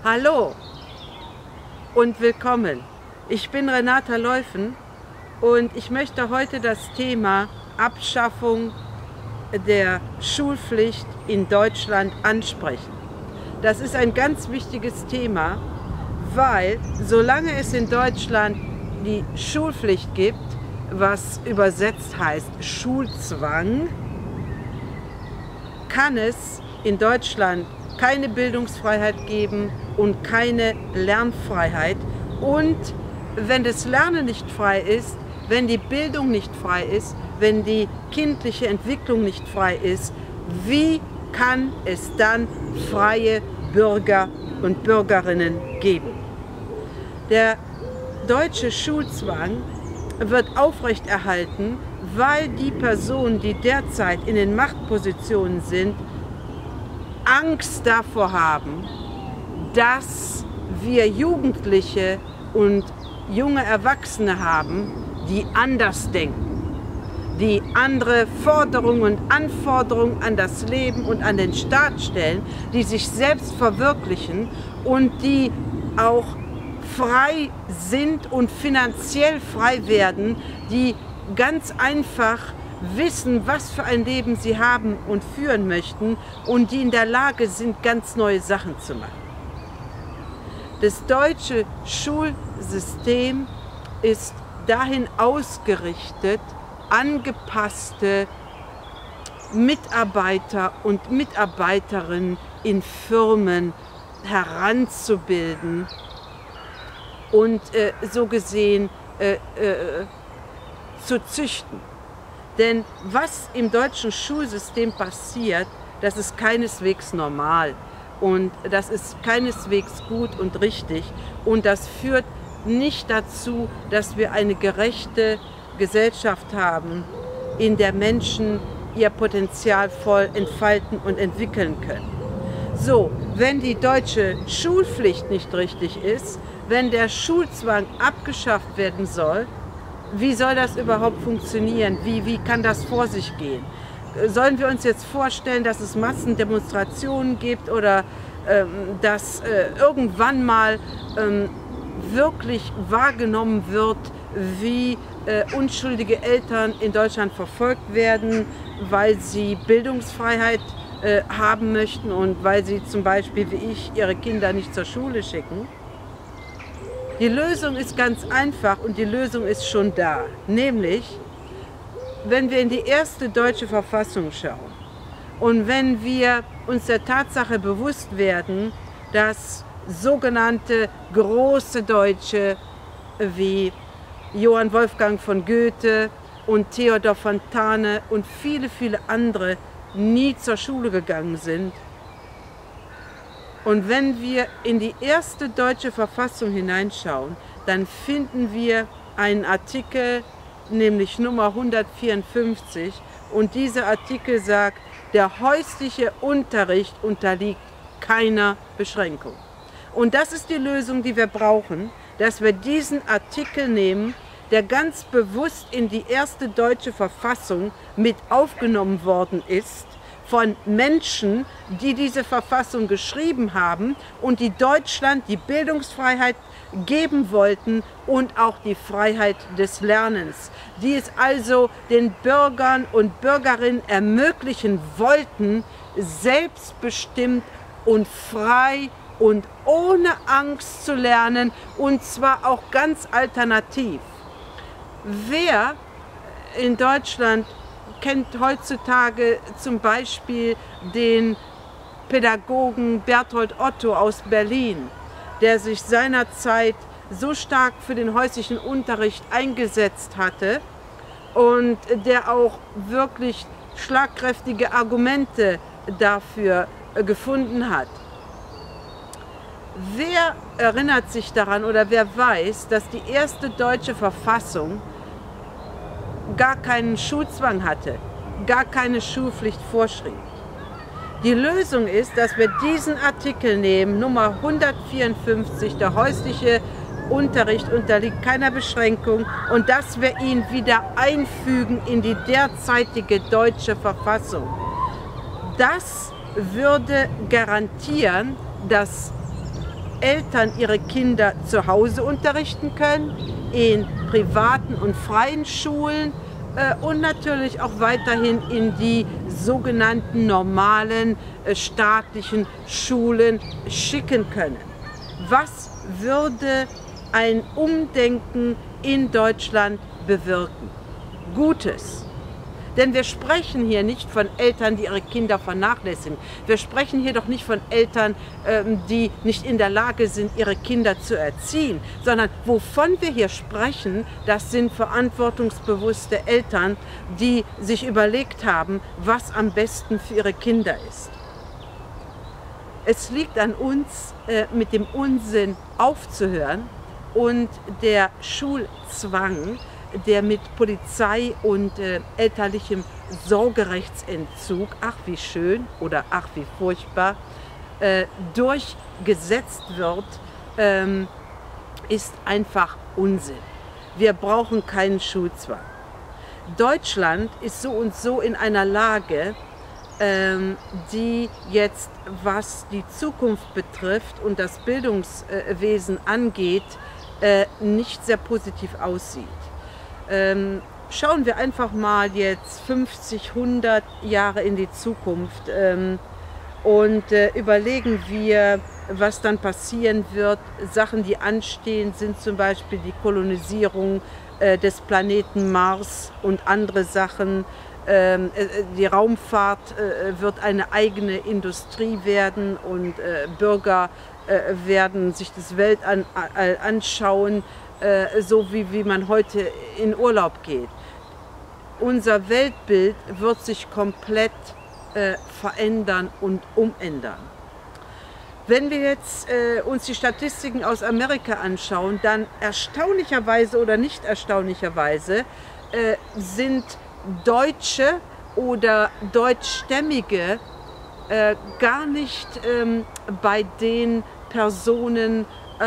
Hallo und willkommen. Ich bin Renata Leufen und ich möchte heute das Thema Abschaffung der Schulpflicht in Deutschland ansprechen. Das ist ein ganz wichtiges Thema, weil solange es in Deutschland die Schulpflicht gibt, was übersetzt heißt Schulzwang, kann es in Deutschland keine Bildungsfreiheit geben und keine Lernfreiheit. Und wenn das Lernen nicht frei ist, wenn die Bildung nicht frei ist, wenn die kindliche Entwicklung nicht frei ist, wie kann es dann freie Bürger und Bürgerinnen geben? Der deutsche Schulzwang wird aufrechterhalten, weil die Personen, die derzeit in den Machtpositionen sind, Angst davor haben, dass wir Jugendliche und junge Erwachsene haben, die anders denken, die andere Forderungen und Anforderungen an das Leben und an den Staat stellen, die sich selbst verwirklichen und die auch frei sind und finanziell frei werden, die ganz einfach wissen, was für ein Leben sie haben und führen möchten und die in der Lage sind, ganz neue Sachen zu machen. Das deutsche Schulsystem ist dahin ausgerichtet, angepasste Mitarbeiter und Mitarbeiterinnen in Firmen heranzubilden und so gesehen zu züchten. Denn was im deutschen Schulsystem passiert, das ist keineswegs normal und das ist keineswegs gut und richtig und das führt nicht dazu, dass wir eine gerechte Gesellschaft haben, in der Menschen ihr Potenzial voll entfalten und entwickeln können. So, wenn die deutsche Schulpflicht nicht richtig ist, wenn der Schulzwang abgeschafft werden soll, wie soll das überhaupt funktionieren? Wie kann das vor sich gehen? Sollen wir uns jetzt vorstellen, dass es Massendemonstrationen gibt oder dass irgendwann mal wirklich wahrgenommen wird, wie unschuldige Eltern in Deutschland verfolgt werden, weil sie Bildungsfreiheit haben möchten und weil sie zum Beispiel wie ich ihre Kinder nicht zur Schule schicken? Die Lösung ist ganz einfach und die Lösung ist schon da, nämlich wenn wir in die erste deutsche Verfassung schauen und wenn wir uns der Tatsache bewusst werden, dass sogenannte große Deutsche wie Johann Wolfgang von Goethe und Theodor Fontane und viele, viele andere nie zur Schule gegangen sind. Und wenn wir in die erste deutsche Verfassung hineinschauen, dann finden wir einen Artikel, nämlich Nummer 154. Und dieser Artikel sagt, der häusliche Unterricht unterliegt keiner Beschränkung. Und das ist die Lösung, die wir brauchen, dass wir diesen Artikel nehmen, der ganz bewusst in die erste deutsche Verfassung mit aufgenommen worden ist, von Menschen, die diese Verfassung geschrieben haben und die Deutschland die Bildungsfreiheit geben wollten und auch die Freiheit des Lernens, die es also den Bürgern und Bürgerinnen ermöglichen wollten, selbstbestimmt und frei und ohne Angst zu lernen, und zwar auch ganz alternativ. Wer in Deutschland kennt heutzutage zum Beispiel den Pädagogen Berthold Otto aus Berlin, der sich seinerzeit so stark für den häuslichen Unterricht eingesetzt hatte und der auch wirklich schlagkräftige Argumente dafür gefunden hat. Wer erinnert sich daran oder wer weiß, dass die erste deutsche Verfassung gar keinen Schulzwang hatte, gar keine Schulpflicht vorschrieb? Die Lösung ist, dass wir diesen Artikel nehmen, Nummer 154, der häusliche Unterricht unterliegt keiner Beschränkung, und dass wir ihn wieder einfügen in die derzeitige deutsche Verfassung. Das würde garantieren, dass Eltern ihre Kinder zu Hause unterrichten können, in privaten und freien Schulen und natürlich auch weiterhin in die sogenannten normalen staatlichen Schulen schicken können. Was würde ein Umdenken in Deutschland bewirken? Gutes. Denn wir sprechen hier nicht von Eltern, die ihre Kinder vernachlässigen. Wir sprechen hier doch nicht von Eltern, die nicht in der Lage sind, ihre Kinder zu erziehen, sondern wovon wir hier sprechen, das sind verantwortungsbewusste Eltern, die sich überlegt haben, was am besten für ihre Kinder ist. Es liegt an uns, mit dem Unsinn aufzuhören und der Schulzwang, der mit Polizei und elterlichem Sorgerechtsentzug, ach wie schön oder ach wie furchtbar, durchgesetzt wird, ist einfach Unsinn. Wir brauchen keinen Schulzwang. Deutschland ist so und so in einer Lage, die jetzt, was die Zukunft betrifft und das Bildungswesen angeht, nicht sehr positiv aussieht. Schauen wir einfach mal jetzt 50, 100 Jahre in die Zukunft und überlegen wir, was dann passieren wird. Sachen, die anstehen, sind zum Beispiel die Kolonisierung des Planeten Mars und andere Sachen. Die Raumfahrt wird eine eigene Industrie werden und Bürger werden sich das Weltall anschauen, so wie man heute in Urlaub geht. Unser Weltbild wird sich komplett verändern und umändern. Wenn wir jetzt uns die Statistiken aus Amerika anschauen, dann erstaunlicherweise oder nicht erstaunlicherweise sind Deutsche oder Deutschstämmige gar nicht bei den Personen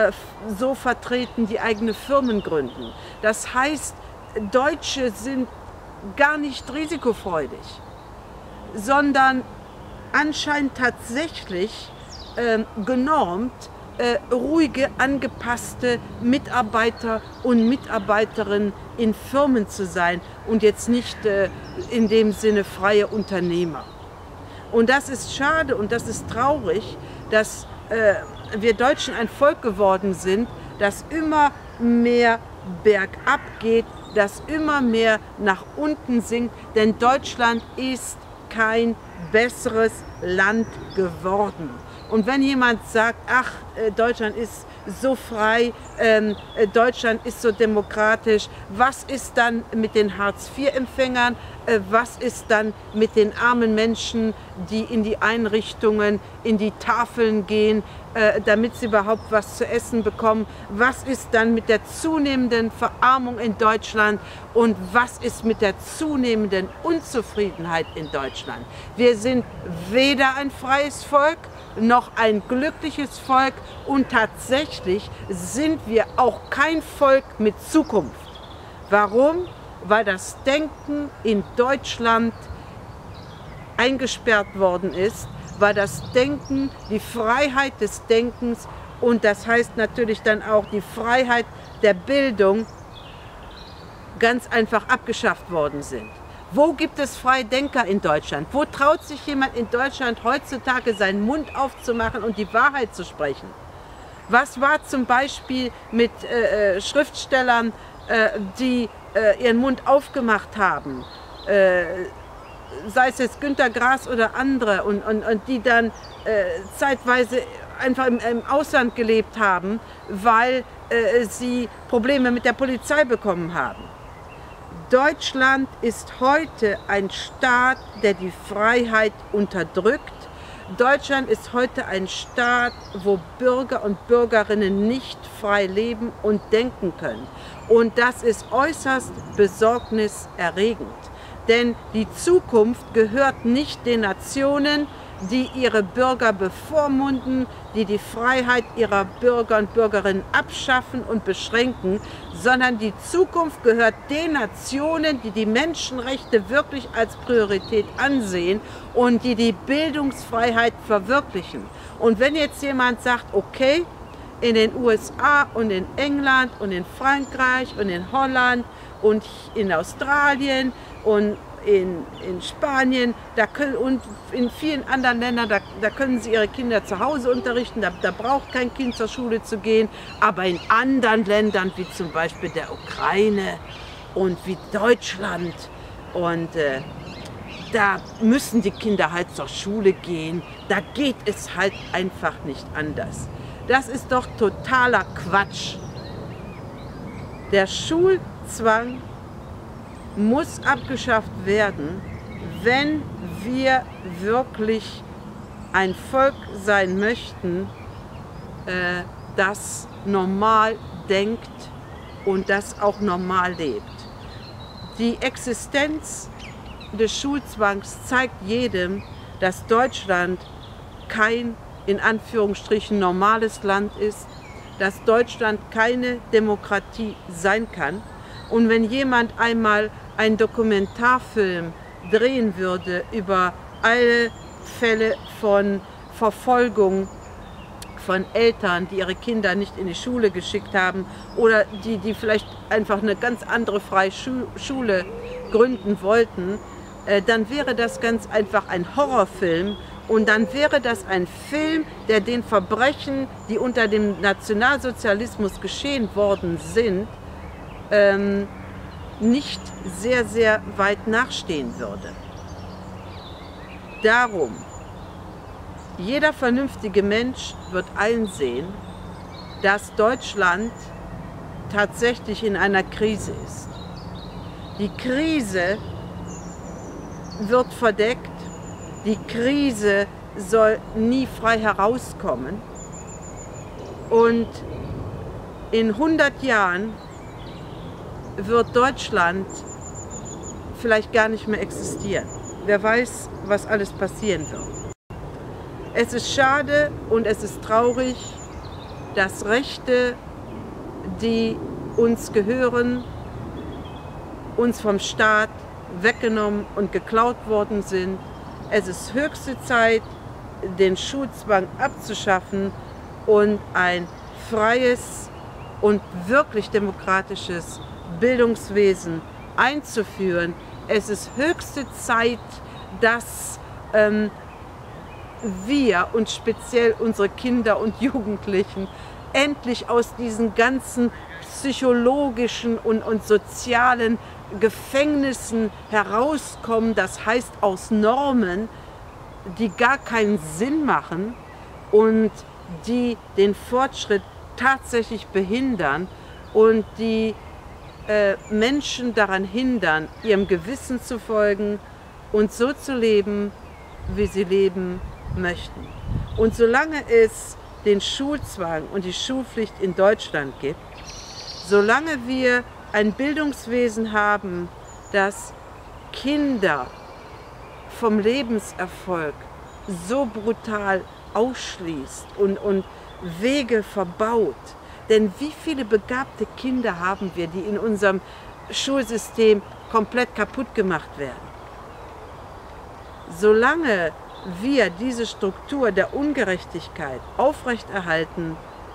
so vertreten, die eigene Firmen gründen. Das heißt, Deutsche sind gar nicht risikofreudig, sondern anscheinend tatsächlich genormt, ruhige, angepasste Mitarbeiter und Mitarbeiterinnen in Firmen zu sein und jetzt nicht in dem Sinne freie Unternehmer. Und das ist schade und das ist traurig, dass wir Deutschen ein Volk geworden sind, das immer mehr bergab geht, das immer mehr nach unten sinkt, denn Deutschland ist kein besseres Land geworden. Und wenn jemand sagt, ach, Deutschland ist so frei, Deutschland ist so demokratisch, was ist dann mit den Hartz-IV-Empfängern, was ist dann mit den armen Menschen, die in die Einrichtungen, in die Tafeln gehen, damit sie überhaupt was zu essen bekommen, was ist dann mit der zunehmenden Verarmung in Deutschland und was ist mit der zunehmenden Unzufriedenheit in Deutschland. Wir sind weder ein freies Volk, noch ein glückliches Volk und tatsächlich sind wir auch kein Volk mit Zukunft. Warum? Weil das Denken in Deutschland eingesperrt worden ist, weil das Denken, die Freiheit des Denkens und das heißt natürlich dann auch die Freiheit der Bildung ganz einfach abgeschafft worden sind. Wo gibt es freie Denker in Deutschland? Wo traut sich jemand in Deutschland heutzutage seinen Mund aufzumachen und die Wahrheit zu sprechen? Was war zum Beispiel mit Schriftstellern, die ihren Mund aufgemacht haben? Sei es jetzt Günter Grass oder andere und die dann zeitweise einfach im Ausland gelebt haben, weil sie Probleme mit der Polizei bekommen haben. Deutschland ist heute ein Staat, der die Freiheit unterdrückt. Deutschland ist heute ein Staat, wo Bürger und Bürgerinnen nicht frei leben und denken können. Und das ist äußerst besorgniserregend. Denn die Zukunft gehört nicht den Nationen, die ihre Bürger bevormunden, die die Freiheit ihrer Bürger und Bürgerinnen abschaffen und beschränken, sondern die Zukunft gehört den Nationen, die die Menschenrechte wirklich als Priorität ansehen und die die Bildungsfreiheit verwirklichen. Und wenn jetzt jemand sagt, okay, in den USA und in England und in Frankreich und in Holland und in Australien und in Spanien und in vielen anderen Ländern, da können sie ihre Kinder zu Hause unterrichten, da braucht kein Kind zur Schule zu gehen. Aber in anderen Ländern, wie zum Beispiel der Ukraine und wie Deutschland, und da müssen die Kinder halt zur Schule gehen. Da geht es halt einfach nicht anders. Das ist doch totaler Quatsch. Der Schulzwang muss abgeschafft werden, wenn wir wirklich ein Volk sein möchten, das normal denkt und das auch normal lebt. Die Existenz des Schulzwangs zeigt jedem, dass Deutschland kein, in Anführungsstrichen, normales Land ist, dass Deutschland keine Demokratie sein kann. Und wenn jemand einmal einen Dokumentarfilm drehen würde über alle Fälle von Verfolgung von Eltern, die ihre Kinder nicht in die Schule geschickt haben oder die vielleicht einfach eine ganz andere freie Schule gründen wollten, dann wäre das ganz einfach ein Horrorfilm und dann wäre das ein Film, der den Verbrechen, die unter dem Nationalsozialismus geschehen worden sind, nicht sehr, sehr weit nachstehen würde. Darum, jeder vernünftige Mensch wird einsehen, dass Deutschland tatsächlich in einer Krise ist. Die Krise wird verdeckt, die Krise soll nie frei herauskommen und in 100 Jahren wird Deutschland vielleicht gar nicht mehr existieren. Wer weiß, was alles passieren wird. Es ist schade und es ist traurig, dass Rechte, die uns gehören, uns vom Staat weggenommen und geklaut worden sind. Es ist höchste Zeit, den Schulzwang abzuschaffen und ein freies und wirklich demokratisches Bildungswesen einzuführen. Es ist höchste Zeit, dass wir und speziell unsere Kinder und Jugendlichen endlich aus diesen ganzen psychologischen und sozialen Gefängnissen herauskommen, das heißt aus Normen, die gar keinen Sinn machen und die den Fortschritt tatsächlich behindern und die Menschen daran hindern, ihrem Gewissen zu folgen und so zu leben, wie sie leben möchten. Und solange es den Schulzwang und die Schulpflicht in Deutschland gibt, solange wir ein Bildungswesen haben, das Kinder vom Lebenserfolg so brutal ausschließt und Wege verbaut. Denn wie viele begabte Kinder haben wir, die in unserem Schulsystem komplett kaputt gemacht werden? Solange wir diese Struktur der Ungerechtigkeit aufrechterhalten,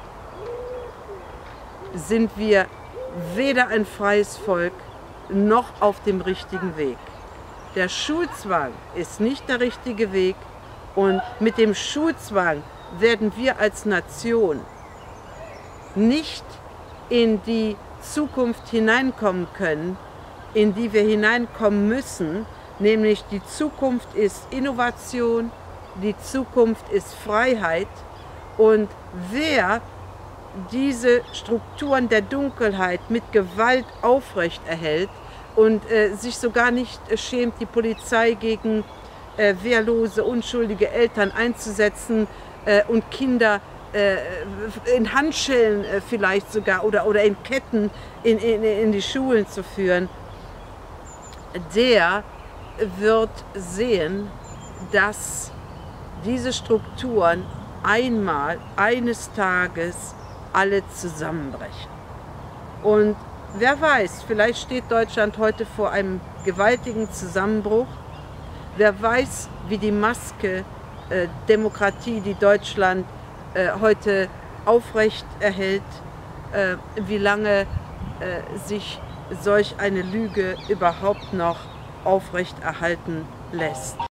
sind wir weder ein freies Volk noch auf dem richtigen Weg. Der Schulzwang ist nicht der richtige Weg und mit dem Schulzwang werden wir als Nation nicht in die Zukunft hineinkommen können, in die wir hineinkommen müssen, nämlich die Zukunft ist Innovation, die Zukunft ist Freiheit und wer diese Strukturen der Dunkelheit mit Gewalt aufrechterhält und sich sogar nicht schämt, die Polizei gegen wehrlose, unschuldige Eltern einzusetzen und Kinder in Handschellen vielleicht sogar oder in Ketten in die Schulen zu führen, der wird sehen, dass diese Strukturen eines Tages alle zusammenbrechen. Und wer weiß, vielleicht steht Deutschland heute vor einem gewaltigen Zusammenbruch. Wer weiß, wie die Maske Demokratie, die Deutschland heute aufrecht erhält, wie lange sich solch eine Lüge überhaupt noch aufrecht erhalten lässt.